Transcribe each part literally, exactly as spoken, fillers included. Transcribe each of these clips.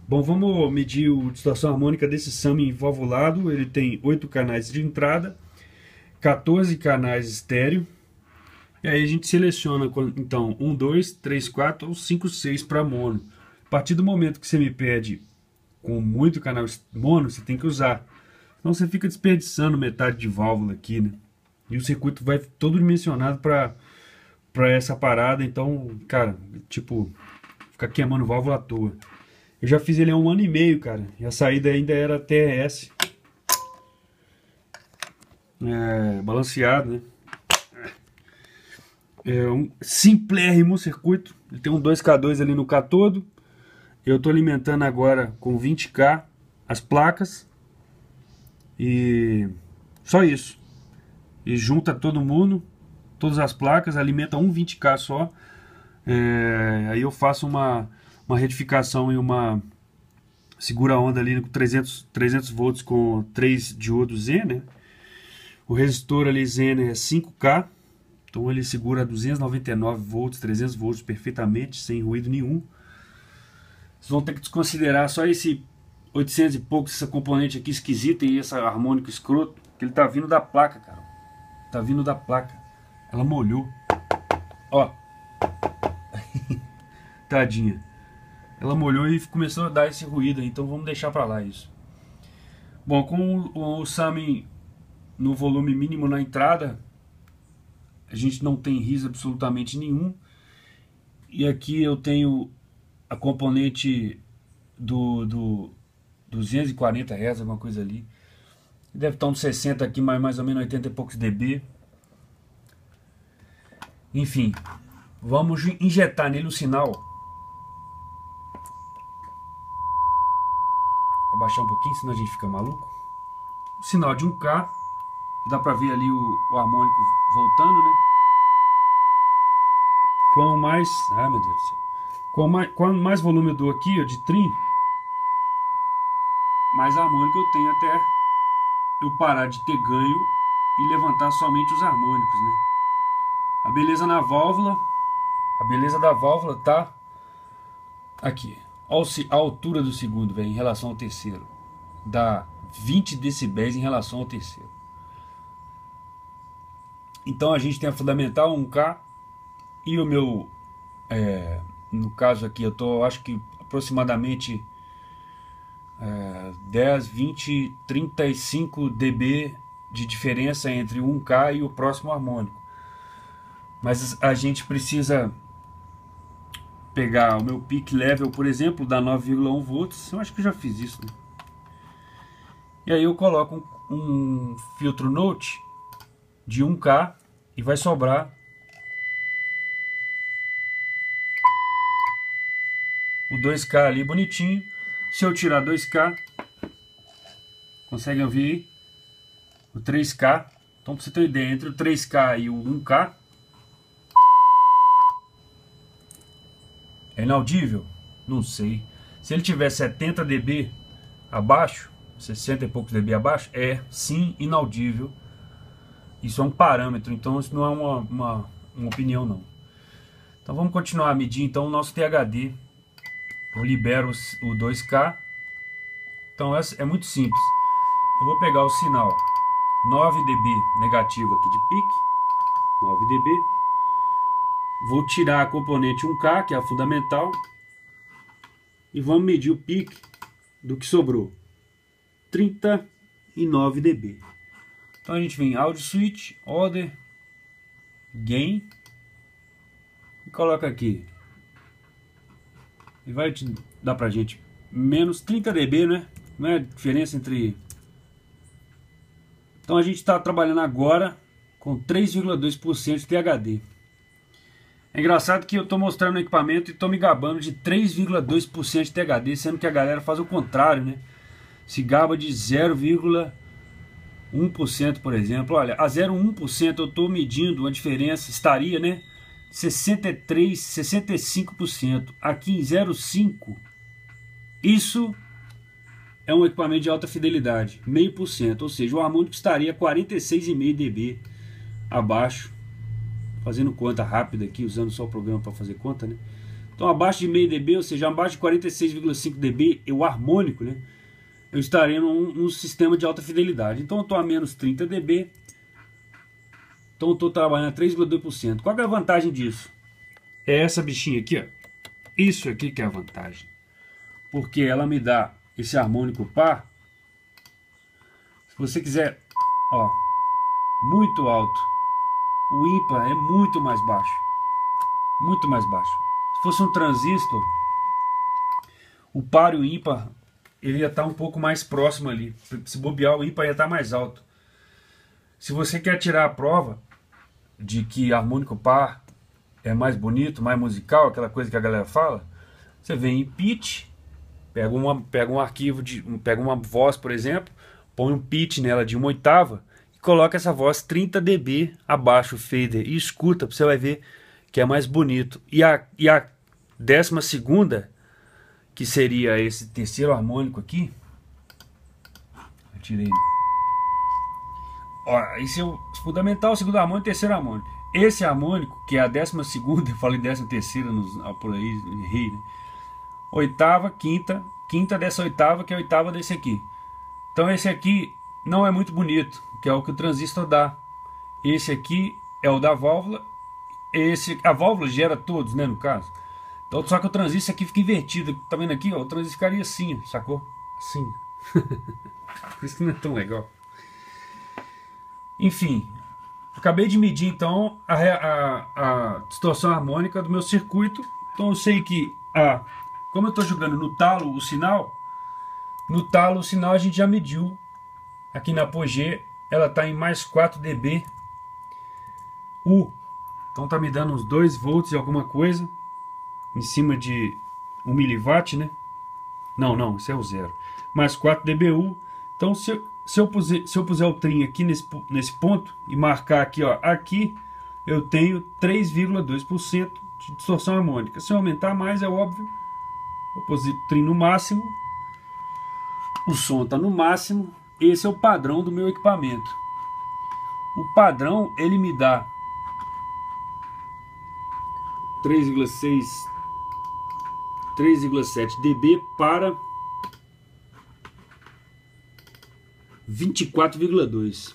Bom, vamos medir a distorção harmônica desse Summing valvulado. Ele tem oito canais de entrada, quatorze canais estéreo. E aí a gente seleciona, então, um, dois, três, quatro ou cinco, seis para mono. A partir do momento que você me pede com muito canal mono, você tem que usar. Senão você fica desperdiçando metade de válvula aqui, né? E o circuito vai todo dimensionado para para essa parada. Então, cara, tipo, ficar queimando válvula à toa. Eu já fiz ele há um ano e meio, cara. E a saída ainda era T S. É, balanceado, né? É um simplérrimo circuito. Ele tem um dois K dois ali no cátodo. Eu estou alimentando agora com vinte K as placas. E só isso. E junta todo mundo, todas as placas, alimenta um vinte K só. É, aí eu faço uma, uma retificação e uma segura-onda ali com trezentos, trezentos volts com três diodos Z, né? O resistor ali Z é cinco K. Então ele segura duzentos e noventa e nove volts, trezentos volts perfeitamente, sem ruído nenhum. Vocês vão ter que desconsiderar só esse oitocentos e pouco, essa componente aqui esquisita e essa harmônica escroto, que ele tá vindo da placa, cara. Tá vindo da placa. Ela molhou. Ó. Tadinha. Ela molhou e começou a dar esse ruído, então vamos deixar pra lá isso. Bom, com o, o Summing no volume mínimo na entrada, a gente não tem riso absolutamente nenhum. E aqui eu tenho a componente do, do duzentos e quarenta Hz, alguma coisa ali. Deve estar uns sessenta aqui, mais, mais ou menos oitenta e poucos dB. Enfim, vamos injetar nele o sinal. Vou baixar um pouquinho, senão a gente fica maluco. O sinal de um K. Dá pra ver ali o, o harmônico voltando, né? Quanto mais... Ai, meu Deus do céu. Quanto mais, quanto mais volume eu dou aqui, ó, de trim, mais harmônico eu tenho até eu parar de ter ganho e levantar somente os harmônicos, né? A beleza na válvula, a beleza da válvula tá aqui. Olha a altura do segundo, velho, em relação ao terceiro. Dá vinte decibéis em relação ao terceiro. Então a gente tem a fundamental um K e o meu, é, no caso aqui eu tô, acho que aproximadamente é, dez, vinte, trinta e cinco dB de diferença entre o um K e o próximo harmônico. Mas a gente precisa pegar o meu peak level, por exemplo, da nove vírgula um volts. Eu acho que eu já fiz isso, né? E aí eu coloco um, um filtro note de um K e vai sobrar o dois K ali bonitinho. Se eu tirar dois K, conseguem ouvir aí? O três K. Então, para você ter uma ideia, entre o três K e o um K é inaudível? Não sei. Se ele tiver setenta dB abaixo, sessenta e poucos dB abaixo, é sim inaudível. Isso é um parâmetro, então isso não é uma, uma, uma opinião não. Então vamos continuar a medir então o nosso T H D. Eu libero o dois K. Então é muito simples. Eu vou pegar o sinal nove dB negativo aqui de pique, nove dB. Vou tirar a componente um K, que é a fundamental, e vamos medir o pique do que sobrou, trinta e nove dB. Então a gente vem Audio Switch, Order, Gain, e coloca aqui. E vai dar pra gente menos trinta dB, né? Não é a diferença entre... Então a gente está trabalhando agora com três vírgula dois por cento de T H D. É engraçado que eu estou mostrando o equipamento e estou me gabando de três vírgula dois por cento de T H D, sendo que a galera faz o contrário, né? Se gaba de zero vírgula um por cento, por exemplo. Olha, a zero vírgula um por cento eu estou medindo a diferença, estaria, né? sessenta e três, sessenta e cinco por cento. Aqui em zero vírgula cinco, isso é um equipamento de alta fidelidade, meio por cento, ou seja, o harmônico estaria quarenta e seis vírgula cinco dB abaixo, fazendo conta rápida aqui, usando só o programa para fazer conta, né? Então abaixo de meio dB, ou seja, abaixo de quarenta e seis vírgula cinco dB, o harmônico, né, eu estarei num, num sistema de alta fidelidade. Então eu estou a menos trinta dB, então eu estou trabalhando a três vírgula dois por cento. Qual que é a vantagem disso? É essa bichinha aqui, ó. Isso aqui que é a vantagem, porque ela me dá esse harmônico par. Se você quiser, ó, muito alto, o ímpar é muito mais baixo, muito mais baixo. Se fosse um transistor, o par e o ímpar, ele ia estar um pouco mais próximo ali. Se bobear, o ímpar ia estar mais alto. Se você quer tirar a prova de que harmônico par é mais bonito, mais musical, aquela coisa que a galera fala, você vem em pitch, pega, uma, pega um arquivo, de, pega uma voz, por exemplo, põe um pitch nela de uma oitava e coloca essa voz trinta dB abaixo, o fader, e escuta, você vai ver que é mais bonito. E a, e a décima segunda, que seria esse terceiro harmônico aqui, eu tirei. Ó, esse é o fundamental, segundo harmônico, terceiro harmônico. Esse harmônico, que é a décima segunda, eu falei décima terceira nos, por aí, errei, né? Oitava, quinta, quinta dessa oitava, que é a oitava desse aqui. Então esse aqui não é muito bonito, que é o que o transistor dá. Esse aqui é o da válvula. Esse, a válvula gera todos, né, no caso. Então, só que o transistor aqui fica invertido. Tá vendo aqui, ó? O transistor ficaria assim, sacou? Assim. Por isso que não é tão legal. Enfim, acabei de medir então a, a, a distorção harmônica do meu circuito. Então eu sei que, a, como eu estou jogando no talo o sinal, no talo o sinal a gente já mediu. Aqui na Apogee ela está em mais quatro dB. U. Então tá me dando uns dois volts e alguma coisa. Em cima de um miliwatt, né? Não, não, isso é o zero. Mais quatro dB U. Então se eu, se eu, puser, se eu puser o trim aqui nesse, nesse ponto e marcar aqui, ó, aqui eu tenho três vírgula dois por cento de distorção harmônica. Se eu aumentar mais, é óbvio, vou pôr o trim no máximo, o som está no máximo. Esse é o padrão do meu equipamento. O padrão, ele me dá três vírgula seis, três vírgula sete dB para vinte e quatro vírgula dois.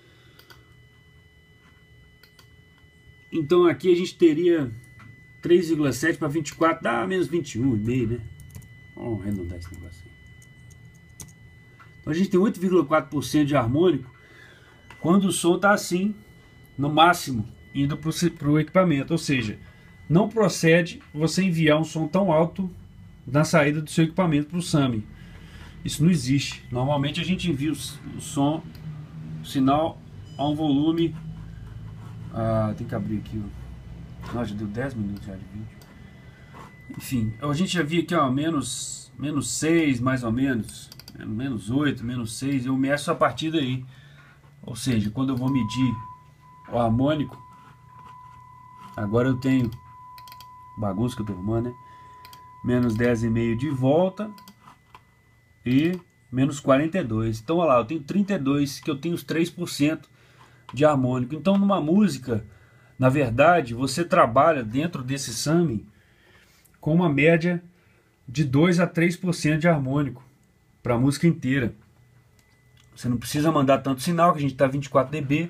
Então aqui a gente teria três vírgula sete para vinte e quatro, dá menos vinte e um vírgula cinco, né? Vamos arredondar esse negócio aí. Então a gente tem oito vírgula quatro por cento de harmônico quando o som está assim, no máximo, indo para o equipamento. Ou seja, não procede você enviar um som tão alto na saída do seu equipamento para o S A M. Isso não existe. Normalmente a gente envia o, o som, o sinal a um volume. Ah, tem que abrir aqui. Ó. Nossa, já deu dez minutos já de vídeo. Enfim, a gente já viu aqui, ó, menos, menos seis mais ou menos. Menos oito, menos seis. Eu meço a partir daí. Ou seja, quando eu vou medir o harmônico, agora eu tenho bagunça que eu tô arrumando, né? Menos dez vírgula cinco de volta e menos quarenta e dois. Então olha lá, eu tenho trinta e dois, que eu tenho os três por cento de harmônico. Então numa música, na verdade, você trabalha dentro desse S A M com uma média de dois a três por cento de harmônico para a música inteira. Você não precisa mandar tanto sinal, que a gente está vinte e quatro dB.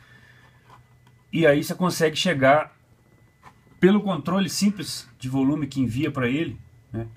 E aí você consegue chegar pelo controle simples de volume que envia para ele, né?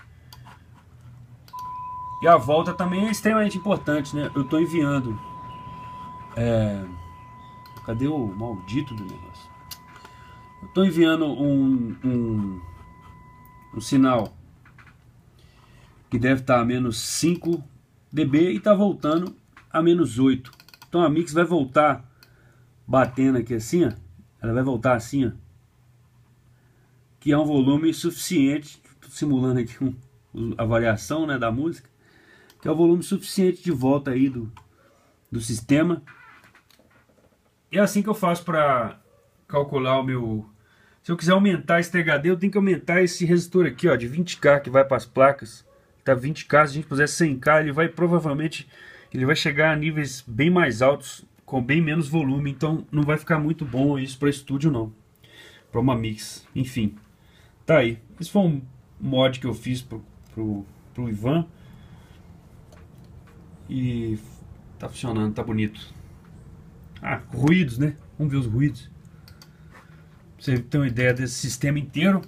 E a volta também é extremamente importante, né? Eu estou enviando é... cadê o maldito do negócio? Eu estou enviando um, um, um sinal que deve estar a menos cinco dB e está voltando a menos oito. Então a mix vai voltar batendo aqui assim, ó. Ela vai voltar assim, ó, que é um volume suficiente. Estou simulando aqui um, a variação, né, da música, que é o volume suficiente de volta aí do, do sistema. E é assim que eu faço para calcular o meu... Se eu quiser aumentar esse T H D, eu tenho que aumentar esse resistor aqui, ó, de vinte K, que vai para as placas. Tá vinte K, se a gente puser cem K, ele vai provavelmente ele vai chegar a níveis bem mais altos, com bem menos volume. Então não vai ficar muito bom isso para estúdio não, para uma mix. Enfim, Tá aí. Esse foi um mod que eu fiz pro, pro, pro Ivan. E tá funcionando, tá bonito. Ah, ruídos, né? Vamos ver os ruídos. Pra você ter uma ideia desse sistema inteiro.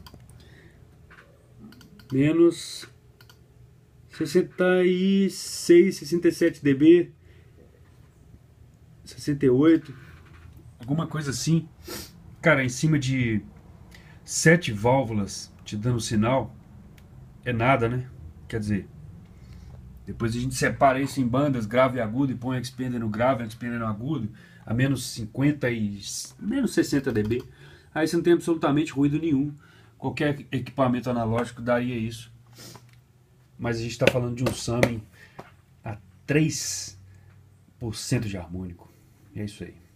Menos sessenta e seis, sessenta e sete dB. sessenta e oito. Alguma coisa assim. Cara, em cima de sete válvulas te dando sinal. É nada, né? Quer dizer, depois a gente separa isso em bandas, grave e agudo, e põe a expander no grave, a expander no agudo, a menos cinquenta e menos sessenta dB. Aí você não tem absolutamente ruído nenhum. Qualquer equipamento analógico daria isso. Mas a gente está falando de um Summon a três por cento de harmônico. E é isso aí.